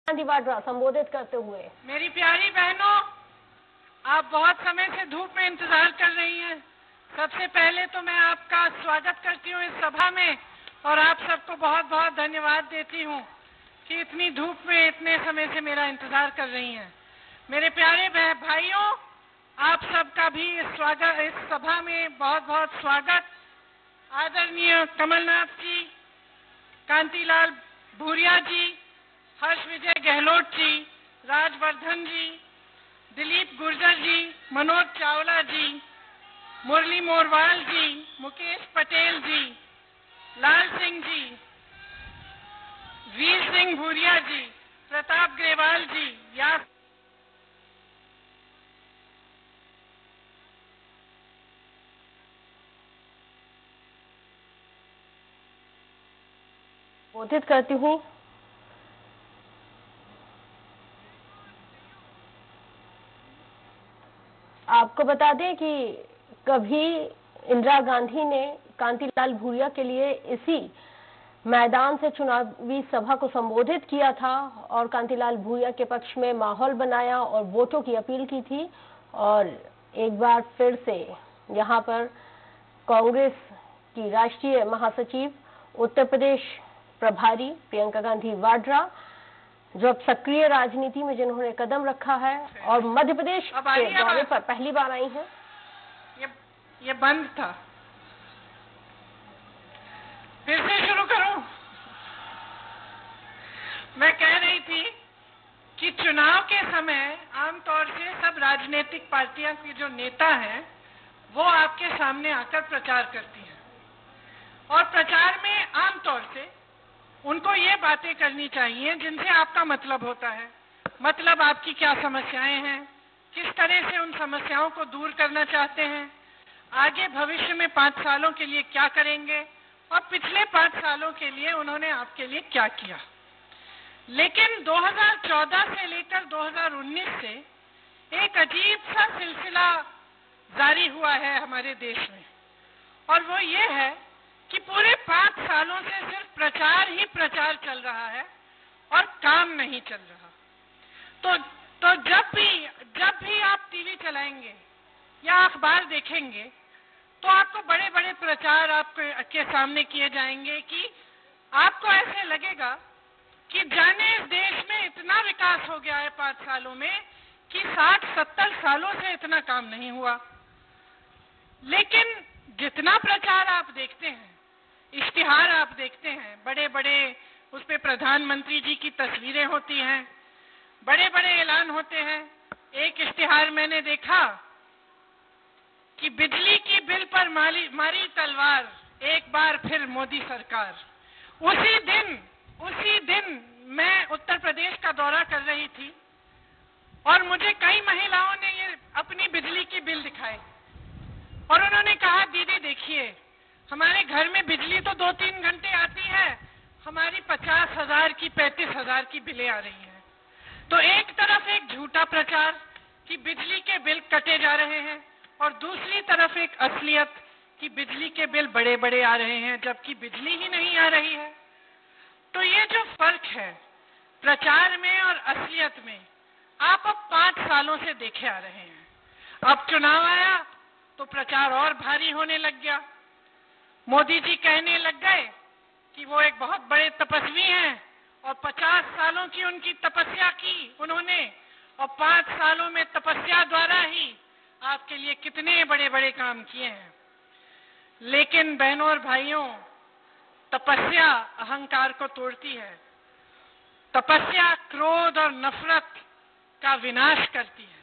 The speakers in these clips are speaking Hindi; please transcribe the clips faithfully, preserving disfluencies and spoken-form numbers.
गांधी वाड्रा संबोधित करते हुए। मेरी प्यारी बहनों, आप बहुत समय से धूप में इंतजार कर रही हैं। सबसे पहले तो मैं आपका स्वागत करती हूँ इस सभा में और आप सबको बहुत बहुत धन्यवाद देती हूँ कि इतनी धूप में इतने समय से मेरा इंतजार कर रही हैं। मेरे प्यारे भाइयों, आप सबका भी इस स्वागत इस सभा में बहुत बहुत स्वागत। आदरणीय कमलनाथ जी, कांतिलाल भूरिया जी, हर्ष विजय गहलोत जी, राजवर्धन जी, दिलीप गुर्जर जी, मनोज चावला जी, मुरली मोरवाल जी, मुकेश पटेल जी, लाल सिंह जी, वीर सिंह भूरिया जी, प्रताप ग्रेवाल जी, या संबोधित करती हूँ। आपको बता दें कि कभी इंदिरा गांधी ने कांतिलाल भूरिया के लिए इसी मैदान से चुनावी सभा को संबोधित किया था और कांतिलाल भूरिया के पक्ष में माहौल बनाया और वोटों की अपील की थी। और एक बार फिर से यहां पर कांग्रेस की राष्ट्रीय महासचिव, उत्तर प्रदेश प्रभारी प्रियंका गांधी वाड्रा, जो अब सक्रिय राजनीति में जिन्होंने कदम रखा है और मध्य प्रदेश के दौरे पर पहली बार आई हैं। ये ये बंद था, फिर से शुरू करूं। मैं कह रही थी कि चुनाव के समय आमतौर से सब राजनीतिक पार्टियां के जो नेता हैं वो आपके सामने आकर प्रचार करती हैं और प्रचार में आमतौर से उनको ये बातें करनी चाहिए जिनसे आपका मतलब होता है। मतलब आपकी क्या समस्याएं हैं, किस तरह से उन समस्याओं को दूर करना चाहते हैं, आगे भविष्य में पांच सालों के लिए क्या करेंगे और पिछले पांच सालों के लिए उन्होंने आपके लिए क्या किया। लेकिन दो हज़ार चौदह से लेकर दो हज़ार उन्नीस से एक अजीब सा सिलसिला जारी हुआ है हमारे देश में, और वो ये है कि पूरे पांच सालों से सिर्फ प्रचार ही प्रचार चल रहा है और काम नहीं चल रहा। तो तो जब भी जब भी आप टीवी चलाएंगे या अखबार देखेंगे तो आपको बड़े बड़े प्रचार आपके के सामने किए जाएंगे कि आपको ऐसे लगेगा कि जाने इस देश में इतना विकास हो गया है पांच सालों में कि साठ सत्तर सालों से इतना काम नहीं हुआ। लेकिन जितना प्रचार आप देखते हैं, इश्तिहार आप देखते हैं, बड़े बड़े उस पे प्रधानमंत्री जी की तस्वीरें होती हैं, बड़े बड़े ऐलान होते हैं। एक इश्तिहार मैंने देखा कि बिजली की बिल पर मारी मारी तलवार, एक बार फिर मोदी सरकार। उसी दिन उसी दिन मैं उत्तर प्रदेश का दौरा कर रही थी और मुझे कई महिलाओं ने ये अपनी बिजली की बिल दिखाए और उन्होंने कहा, दीदी देखिए, हमारे घर में बिजली तो दो तीन घंटे आती है, हमारी पचास हजार की पैंतीस हजार की बिलें आ रही हैं। तो एक तरफ एक झूठा प्रचार कि बिजली के बिल कटे जा रहे हैं और दूसरी तरफ एक असलियत कि बिजली के बिल बड़े बड़े आ रहे हैं जबकि बिजली ही नहीं आ रही है। तो ये जो फर्क है प्रचार में और असलियत में, आप अब पांच सालों से देखे आ रहे हैं। अब चुनाव आया तो प्रचार और भारी होने लग गया। मोदी जी कहने लग गए कि वो एक बहुत बड़े तपस्वी हैं और पचास सालों की उनकी तपस्या की उन्होंने और पांच सालों में तपस्या द्वारा ही आपके लिए कितने बड़े बड़े काम किए हैं। लेकिन बहनों और भाइयों, तपस्या अहंकार को तोड़ती है। तपस्या क्रोध और नफरत का विनाश करती है।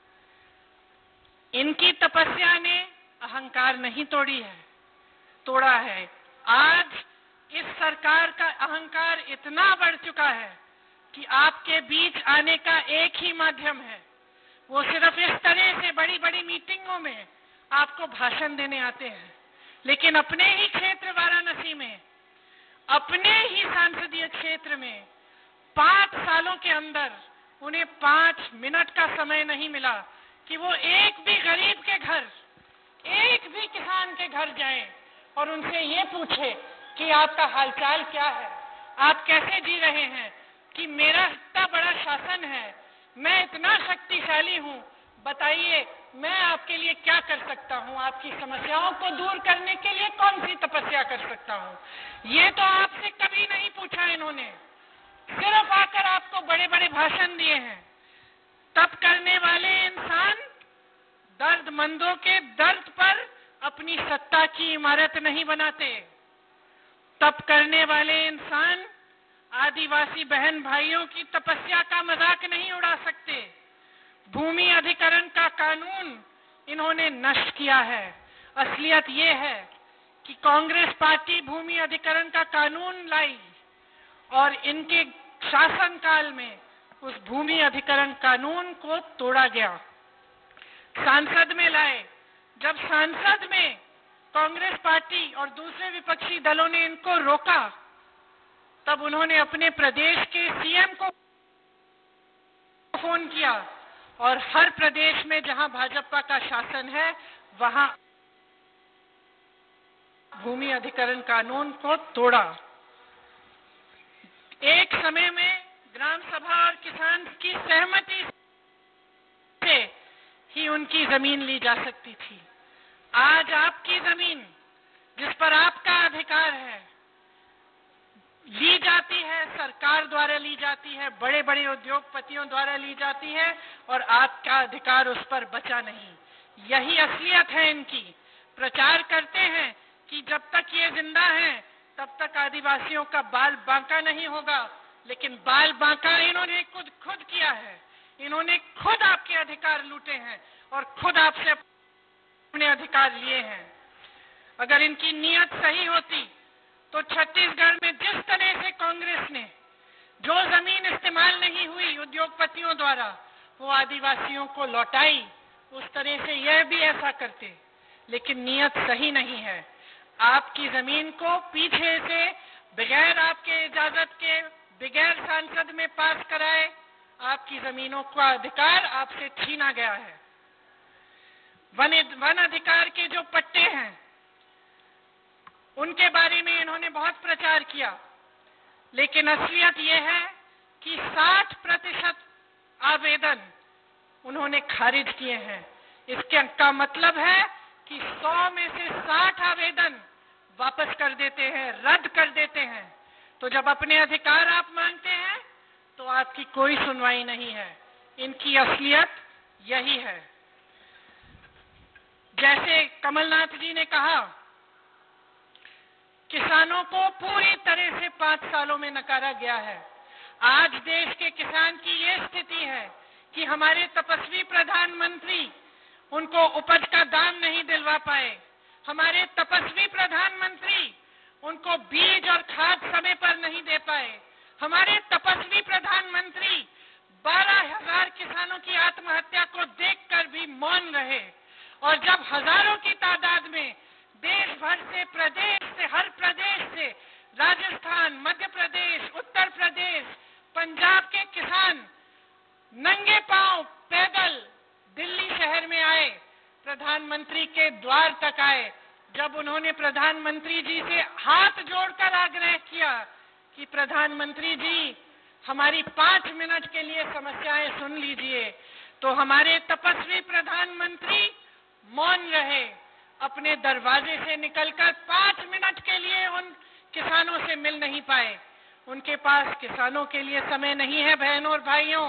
इनकी तपस्या ने अहंकार नहीं तोड़ी है, तोड़ा है। आज इस सरकार का अहंकार इतना बढ़ चुका है कि आपके बीच आने का एक ही माध्यम है, वो सिर्फ इस तरह से बड़ी बड़ी मीटिंगों में आपको भाषण देने आते हैं। लेकिन अपने ही क्षेत्र वाराणसी में, अपने ही संसदीय क्षेत्र में पांच सालों के अंदर उन्हें पांच मिनट का समय नहीं मिला कि वो एक भी गरीब के घर, एक भी किसान के घर जाएं और उनसे ये पूछे कि आपका हालचाल क्या है, आप कैसे जी रहे हैं, कि मेरा इतना बड़ा शासन है, मैं इतना शक्तिशाली हूँ, बताइए मैं आपके लिए क्या कर सकता हूँ, आपकी समस्याओं को दूर करने के लिए कौन सी तपस्या कर सकता हूँ। ये तो आपसे कभी नहीं पूछा इन्होंने, सिर्फ आकर आपको बड़े बड़े भाषण दिए हैं। तप करने वाले इंसान दर्दमंदों के दर्द पर अपनी सत्ता की इमारत नहीं बनाते। तप करने वाले इंसान आदिवासी बहन भाइयों की तपस्या का मजाक नहीं उड़ा सकते। भूमि अधिकरण का कानून इन्होंने नष्ट किया है। असलियत ये है कि कांग्रेस पार्टी भूमि अधिकरण का कानून लाई और इनके शासनकाल में उस भूमि अधिकरण कानून को तोड़ा गया। सांसद में लाए, जब सांसद में कांग्रेस पार्टी और दूसरे विपक्षी दलों ने इनको रोका, तब उन्होंने अपने प्रदेश के सीएम को फोन किया और हर प्रदेश में जहां भाजपा का शासन है वहां भूमि अधिकरण कानून को तोड़ा। एक समय में ग्राम सभा और किसान की सहमति से ही उनकी जमीन ली जा सकती थी। आज आपकी जमीन, जिस पर आपका अधिकार है, ली जाती है, सरकार द्वारा ली जाती है, बड़े बड़े उद्योगपतियों द्वारा ली जाती है और आपका अधिकार उस पर बचा नहीं। यही असलियत है इनकी। प्रचार करते हैं कि जब तक ये जिंदा हैं तब तक आदिवासियों का बाल बांका नहीं होगा, लेकिन बाल बांका इन्होंने खुद खुद किया है। इन्होंने खुद आपके अधिकार लूटे हैं और खुद आपसे अपने अधिकार लिए हैं। अगर इनकी नीयत सही होती तो छत्तीसगढ़ में जिस तरह से कांग्रेस ने जो जमीन इस्तेमाल नहीं हुई उद्योगपतियों द्वारा वो आदिवासियों को लौटाई, उस तरह से यह भी ऐसा करते। लेकिन नीयत सही नहीं है। आपकी जमीन को पीछे से बगैर आपके इजाजत के, बगैर सांसद में पास कराए आपकी जमीनों का अधिकार आपसे छीना गया है। वन वन अधिकार के जो पट्टे हैं उनके बारे में इन्होंने बहुत प्रचार किया, लेकिन असलियत यह है कि साठ प्रतिशत आवेदन उन्होंने खारिज किए हैं। इसके का मतलब है कि सौ में से साठ आवेदन वापस कर देते हैं, रद्द कर देते हैं। तो जब अपने अधिकार आप मांगते हैं तो आपकी कोई सुनवाई नहीं है। इनकी असलियत यही है। जैसे कमलनाथ जी ने कहा, किसानों को पूरी तरह से पांच सालों में नकारा गया है। आज देश के किसान की ये स्थिति है कि हमारे तपस्वी प्रधानमंत्री उनको उपज का दाम नहीं दिलवा पाए। हमारे तपस्वी प्रधानमंत्री उनको बीज और खाद समय पर नहीं दे पाए। हमारे तपस्वी प्रधानमंत्री बारह हजार किसानों की आत्महत्या को देखकर भी मौन रहे। और जब हजारों की तादाद में देश भर से, प्रदेश से, हर प्रदेश से, राजस्थान, मध्य प्रदेश, उत्तर प्रदेश, पंजाब के किसान नंगे पांव पैदल दिल्ली शहर में आए, प्रधानमंत्री के द्वार तक आए, जब उन्होंने प्रधानमंत्री जी से हाथ जोड़कर आग्रह किया कि प्रधानमंत्री जी हमारी पांच मिनट के लिए समस्याएं सुन लीजिए, तो हमारे तपस्वी प्रधानमंत्री मौन रहे। अपने दरवाजे से निकलकर पांच मिनट के लिए उन किसानों से मिल नहीं पाए। उनके पास किसानों के लिए समय नहीं है बहनों और भाइयों,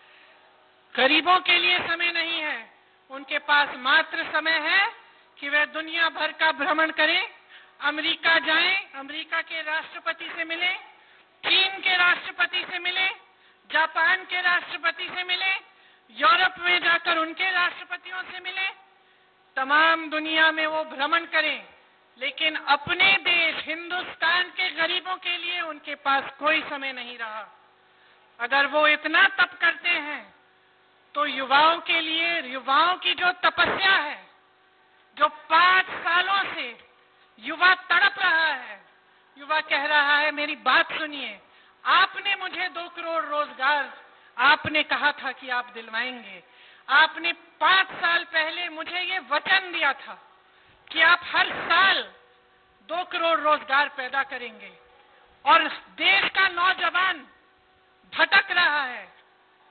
गरीबों के लिए समय नहीं है। उनके पास मात्र समय है कि वे दुनिया भर का भ्रमण करें, अमेरिका जाएं, अमेरिका के राष्ट्रपति से मिलें, चीन के राष्ट्रपति से मिलें, जापान के राष्ट्रपति से मिलें, यूरोप में जाकर उनके राष्ट्रपतियों से मिलें, तमाम दुनिया में वो भ्रमण करें, लेकिन अपने देश हिंदुस्तान के गरीबों के लिए उनके पास कोई समय नहीं रहा। अगर वो इतना तप करते हैं तो युवाओं के लिए, युवाओं की जो तपस्या है, जो पांच सालों से युवा तड़प रहा है, युवा कह रहा है मेरी बात सुनिए, आपने मुझे दो करोड़ रोजगार आपने कहा था कि आप दिलवाएंगे। आपने पांच साल पहले मुझे ये वचन दिया था कि आप हर साल दो करोड़ रोजगार पैदा करेंगे। और देश का नौजवान भटक रहा है,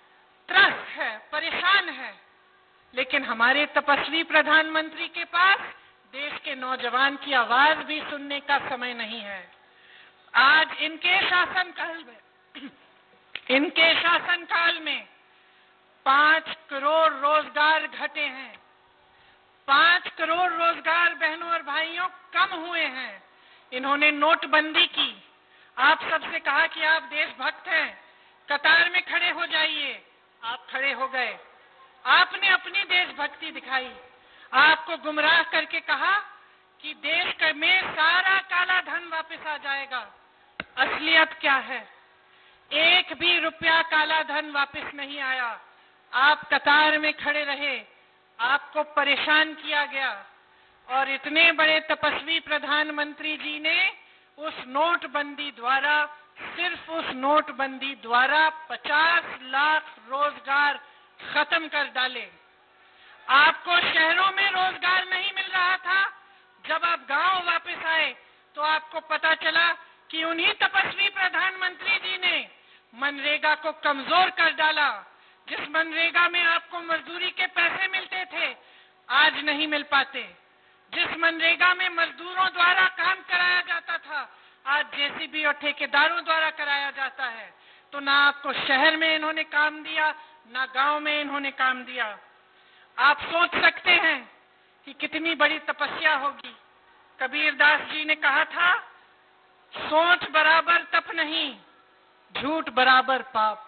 लेकिन हमारे तपस्वी प्रधानमंत्री के पास देश के नौजवान की आवाज भी सुनने का समय नहीं है। आज इनके शासनकाल में इनके शासनकाल में पांच करोड़ रोजगार घटे हैं। पांच करोड़ रोजगार बहनों और भाइयों कम हुए हैं। इन्होंने नोटबंदी की। आप सबसे कहा कि आप देशभक्त हैं, कतार में खड़े हो जाइए। आप खड़े हो गए। आपने अपनी देशभक्ति दिखाई। आपको गुमराह करके कहा कि देश में सारा काला धन वापस आ जाएगा। असलियत क्या है? एक भी रुपया काला धन वापस नहीं आया। आप कतार में खड़े रहे, आपको परेशान किया गया और इतने बड़े तपस्वी प्रधानमंत्री जी ने उस नोटबंदी द्वारा, सिर्फ उस नोटबंदी द्वारा पचास लाख रोजगार खत्म कर डाले। आपको शहरों में रोजगार नहीं मिल रहा था। जब आप गांव वापस आए तो आपको पता चला कि उन्हीं तपस्वी प्रधानमंत्री जी ने मनरेगा को कमजोर कर डाला। जिस मनरेगा में आपको मजदूरी के पैसे मिलते थे, आज नहीं मिल पाते। जिस मनरेगा में मजदूरों द्वारा काम कराया जाता था, आज जेसीबी और ठेकेदारों द्वारा कराया जाता है। तो ना आपको शहर में इन्होंने काम दिया, ना गांव में इन्होंने काम दिया। आप सोच सकते हैं कि कितनी बड़ी तपस्या होगी। कबीरदास जी ने कहा था, सोच बराबर तप नहीं, झूठ बराबर पाप।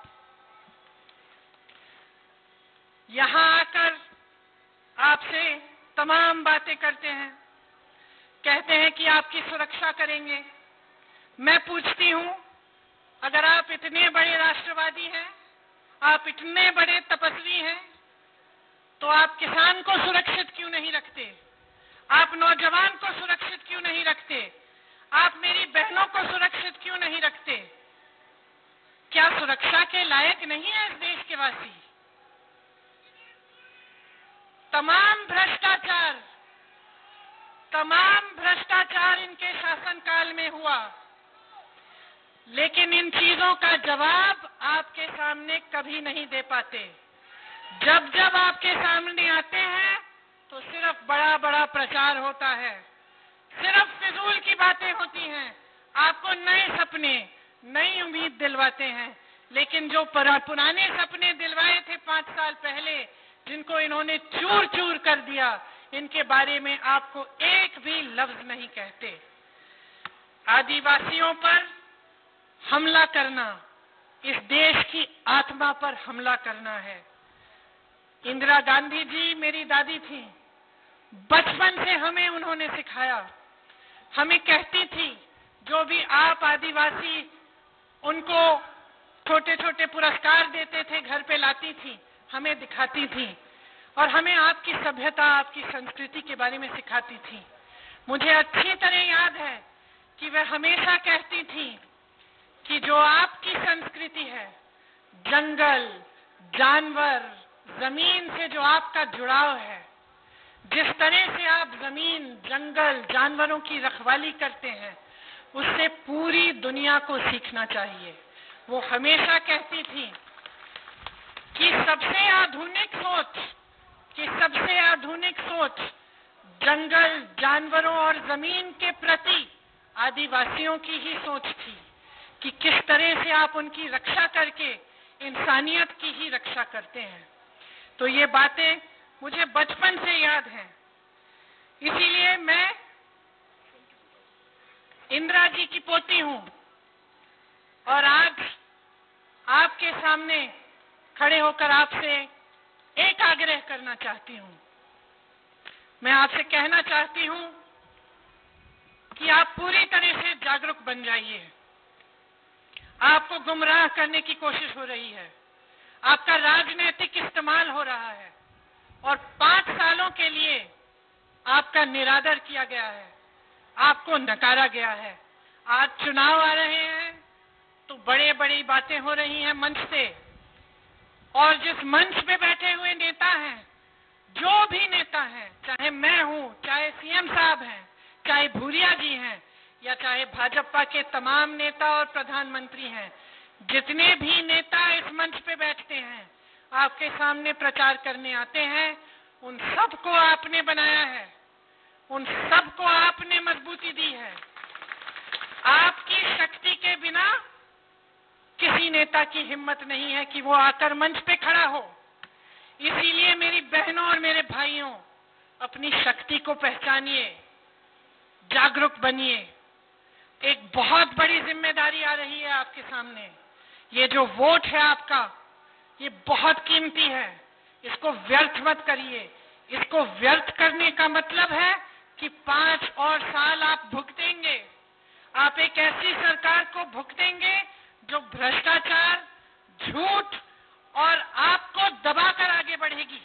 यहां आकर आपसे तमाम बातें करते हैं, कहते हैं कि आपकी सुरक्षा करेंगे। मैं पूछती हूं, अगर आप इतने बड़े राष्ट्रवादी हैं, आप इतने बड़े तपस्वी हैं, तो आप किसान को सुरक्षित क्यों नहीं रखते? आप नौजवान को सुरक्षित क्यों नहीं रखते? आप मेरी बहनों को सुरक्षित क्यों नहीं रखते? क्या सुरक्षा के लायक नहीं है इस देश के वासी? तमाम भ्रष्टाचार तमाम भ्रष्टाचार इनके शासनकाल में हुआ, लेकिन इन चीजों का जवाब आपके सामने कभी नहीं दे पाते। जब जब आपके सामने आते हैं तो सिर्फ बड़ा बड़ा प्रचार होता है, सिर्फ फिजूल की बातें होती हैं। आपको नए सपने, नई उम्मीद दिलवाते हैं, लेकिन जो पुराने सपने दिलवाए थे पांच साल पहले, जिनको इन्होंने चूर चूर कर दिया, इनके बारे में आपको एक भी लफ्ज नहीं कहते। आदिवासियों पर हमला करना इस देश की आत्मा पर हमला करना है। इंदिरा गांधी जी मेरी दादी थी। बचपन से हमें उन्होंने सिखाया। हमें कहती थी, जो भी आप आदिवासी उनको छोटे छोटे पुरस्कार देते थे, घर पे लाती थी, हमें दिखाती थी और हमें आपकी सभ्यता, आपकी संस्कृति के बारे में सिखाती थी। मुझे अच्छी तरह याद है कि वह हमेशा कहती थी कि जो आपकी संस्कृति है, जंगल, जानवर, जमीन से जो आपका जुड़ाव है, जिस तरह से आप जमीन, जंगल, जानवरों की रखवाली करते हैं, उससे पूरी दुनिया को सीखना चाहिए। वो हमेशा कहती थी कि सबसे आधुनिक सोच कि सबसे आधुनिक सोच जंगल, जानवरों और जमीन के प्रति आदिवासियों की ही सोच थी कि किस तरह से आप उनकी रक्षा करके इंसानियत की ही रक्षा करते हैं। तो ये बातें मुझे बचपन से याद हैं। इसीलिए मैं इंदिरा जी की पोती हूं और आज आपके सामने खड़े होकर आपसे एक आग्रह करना चाहती हूं। मैं आपसे कहना चाहती हूं कि आप पूरी तरह से जागरूक बन जाइए। आपको गुमराह करने की कोशिश हो रही है, आपका राजनीतिक इस्तेमाल हो रहा है और पांच सालों के लिए आपका निरादर किया गया है, आपको नकारा गया है। आज चुनाव आ रहे हैं तो बड़े बड़ी बातें हो रही हैं मंच से, और जिस मंच पे बैठे हुए नेता हैं, जो भी नेता हैं, चाहे मैं हूं, चाहे सीएम साहब हैं, चाहे भूरिया जी हैं, या चाहे भाजपा के तमाम नेता और प्रधानमंत्री हैं, जितने भी नेता इस मंच पे बैठते हैं, आपके सामने प्रचार करने आते हैं, उन सबको आपने बनाया है, उन सबको आपने मजबूती दी है। आपकी शक्ति के बिना किसी नेता की हिम्मत नहीं है कि वो आकर मंच पे खड़ा हो। इसीलिए मेरी बहनों और मेरे भाइयों, अपनी शक्ति को पहचानिए, जागरूक बनिए। एक बहुत बड़ी जिम्मेदारी आ रही है आपके सामने। ये जो वोट है आपका, ये बहुत कीमती है, इसको व्यर्थ मत करिए। इसको व्यर्थ करने का मतलब है कि पांच और साल आप भुगतेंगे। आप एक ऐसी सरकार को भुगतेंगे जो भ्रष्टाचार, झूठ और आपको दबाकर आगे बढ़ेगी।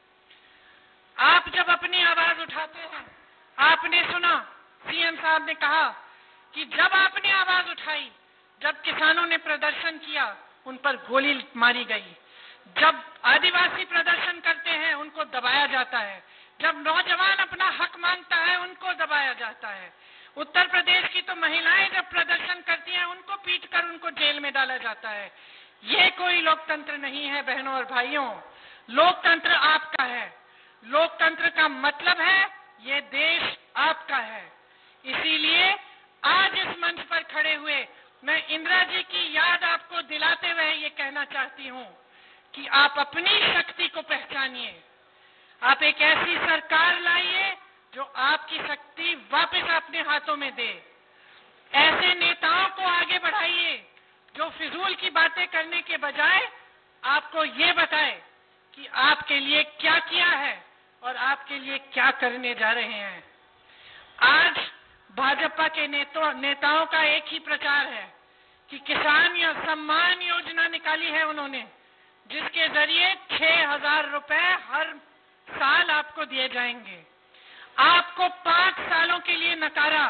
आप जब अपनी आवाज उठाते हैं, आपने सुना सीएम साहब ने कहा कि जब आपने आवाज उठाई, जब किसानों ने प्रदर्शन किया, उन पर गोली मारी गई। जब आदिवासी प्रदर्शन करते हैं, उनको दबाया जाता है। जब नौजवान अपना हक मांगता है, उनको दबाया जाता है। उत्तर प्रदेश की तो महिलाएं जब प्रदर्शन करती हैं, उनको पीटकर उनको जेल में डाला जाता है। ये कोई लोकतंत्र नहीं है बहनों और भाइयों। लोकतंत्र आपका है। लोकतंत्र का मतलब है ये देश आपका है। इसीलिए आज इस मंच पर खड़े हुए मैं इंदिरा जी की याद आपको दिलाते हुए ये कहना चाहती हूँ कि आप अपनी शक्ति को पहचानिए। आप एक ऐसी सरकार लाइए जो आपकी शक्ति वापस अपने हाथों में दे। ऐसे नेताओं को आगे बढ़ाइए जो फिजूल की बातें करने के बजाय आपको ये बताए कि आपके लिए क्या किया है और आपके लिए क्या करने जा रहे हैं। आज भाजपा के नेता, नेताओं का एक ही प्रचार है कि किसान या सम्मान योजना निकाली है उन्होंने, जिसके जरिए छह हजार रुपए हर साल आपको दिए जाएंगे। आपको पांच सालों के लिए नकारा,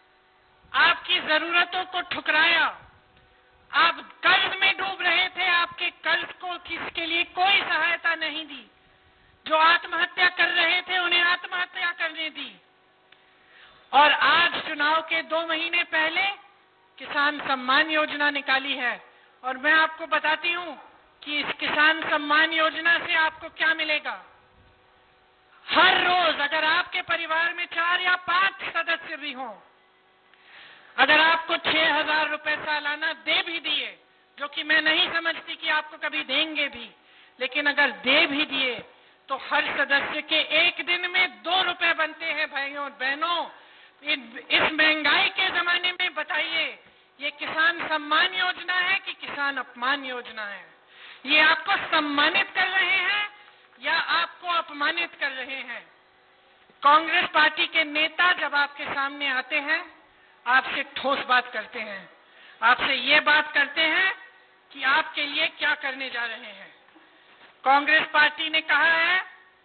आपकी जरूरतों को ठुकराया। आप कर्ज में डूब रहे थे, आपके कर्ज को किसके लिए कोई सहायता नहीं दी। जो आत्महत्या कर रहे थे उन्हें आत्महत्या करने दी। और आज चुनाव के दो महीने पहले किसान सम्मान योजना निकाली है। और मैं आपको बताती हूं कि इस किसान सम्मान योजना से आपको क्या मिलेगा। हर रोज अगर आपके परिवार में चार या पांच सदस्य भी हों, अगर आपको छह हजार रुपए सालाना दे भी दिए, जो कि मैं नहीं समझती कि आपको कभी देंगे भी, लेकिन अगर दे भी दिए तो हर सदस्य के एक दिन में दो रुपए बनते हैं। भाइयों और बहनों, इस महंगाई के जमाने में बताइए, ये किसान सम्मान योजना है कि किसान अपमान योजना है? ये आपको सम्मानित कर रहे हैं या आपको अपमानित कर रहे हैं? कांग्रेस पार्टी के नेता जब आपके सामने आते हैं, आपसे ठोस बात करते हैं, आपसे ये बात करते हैं कि आपके लिए क्या करने जा रहे हैं। कांग्रेस पार्टी ने कहा है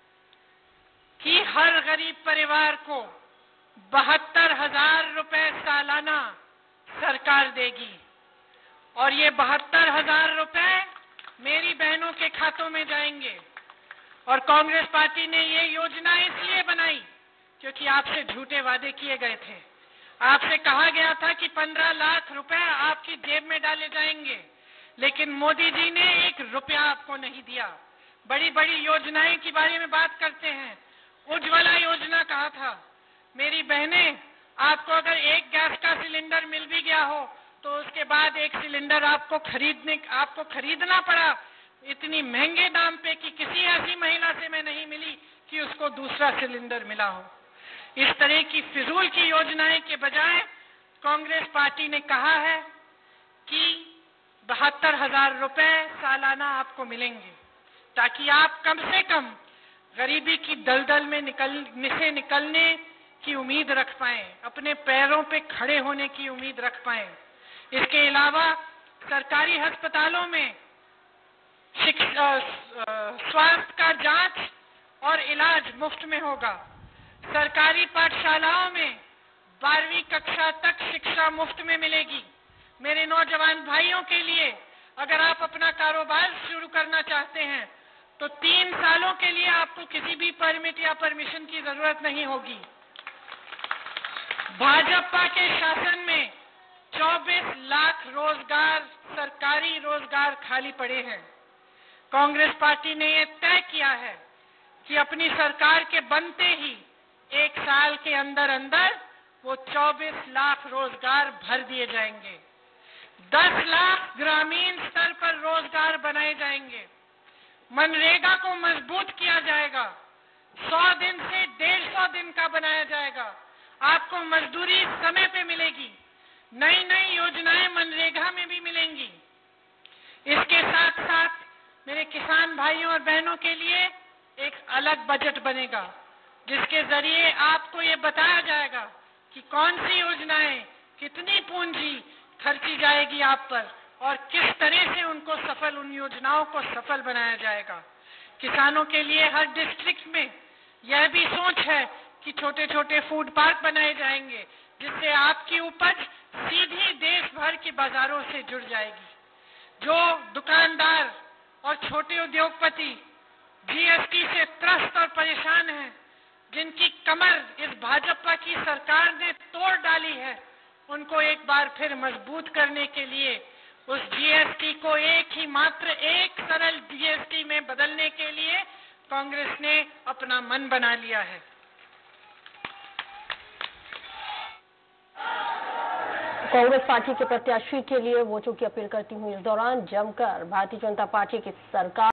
कि हर गरीब परिवार को बहत्तर हजार रुपए सालाना सरकार देगी और ये बहत्तर हजार रुपए मेरी बहनों के खातों में जाएंगे। और कांग्रेस पार्टी ने ये योजना इसलिए बनाई क्योंकि आपसे झूठे वादे किए गए थे। आपसे कहा गया था कि पंद्रह लाख रुपए आपकी जेब में डाले जाएंगे, लेकिन मोदी जी ने एक रुपया आपको नहीं दिया। बड़ी बड़ी योजनाएं के बारे में बात करते हैं। उज्ज्वला योजना कहा था। मेरी बहनें, आपको अगर एक गैस का सिलेंडर मिल भी गया हो तो उसके बाद एक सिलेंडर आपको खरीदने आपको खरीदना पड़ा इतनी महंगे दाम पे कि किसी ऐसी महिला से मैं नहीं मिली कि उसको दूसरा सिलेंडर मिला हो। इस तरह की फिजूल की योजनाएं के बजाय कांग्रेस पार्टी ने कहा है कि बहत्तर हजार रुपए सालाना आपको मिलेंगे, ताकि आप कम से कम गरीबी की दलदल में निकल से निकलने की उम्मीद रख पाएं, अपने पैरों पे खड़े होने की उम्मीद रख पाएं। इसके अलावा सरकारी अस्पतालों में शिक्षा, स्वास्थ्य का जांच और इलाज मुफ्त में होगा। सरकारी पाठशालाओं में बारहवीं कक्षा तक शिक्षा मुफ्त में मिलेगी। मेरे नौजवान भाइयों के लिए, अगर आप अपना कारोबार शुरू करना चाहते हैं तो तीन सालों के लिए आपको किसी भी परमिट या परमिशन की जरूरत नहीं होगी। भाजपा के शासन में चौबीस लाख रोजगार, सरकारी रोजगार खाली पड़े हैं। कांग्रेस पार्टी ने यह तय किया है कि अपनी सरकार के बनते ही एक साल के अंदर अंदर वो चौबीस लाख रोजगार भर दिए जाएंगे, दस लाख ग्रामीण स्तर पर रोजगार बनाए जाएंगे, मनरेगा को मजबूत किया जाएगा, सौ दिन से डेढ़ सौ दिन का बनाया जाएगा, आपको मजदूरी समय पे मिलेगी, नई नई योजनाएं मनरेगा में भी मिलेंगी। इसके साथ साथ मेरे किसान भाइयों और बहनों के लिए एक अलग बजट बनेगा, जिसके जरिए आपको ये बताया जाएगा कि कौन सी योजनाएं, कितनी पूंजी खर्ची जाएगी आप पर और किस तरह से उनको सफल, उन योजनाओं को सफल बनाया जाएगा। किसानों के लिए हर डिस्ट्रिक्ट में यह भी सोच है कि छोटे छोटे फूड पार्क बनाए जाएंगे, जिससे आपकी उपज सीधी देश भर के बाजारों से जुड़ जाएगी। जो दुकानदार और छोटे उद्योगपति जीएसटी से त्रस्त और परेशान हैं, जिनकी कमर इस भाजपा की सरकार ने तोड़ डाली है, उनको एक बार फिर मजबूत करने के लिए उस जीएसटी को एक ही मात्र एक सरल जीएसटी में बदलने के लिए कांग्रेस ने अपना मन बना लिया है। कांग्रेस पार्टी के प्रत्याशी के लिए वोटों की अपील करती हुई इस दौरान जमकर भारतीय जनता पार्टी की सरकार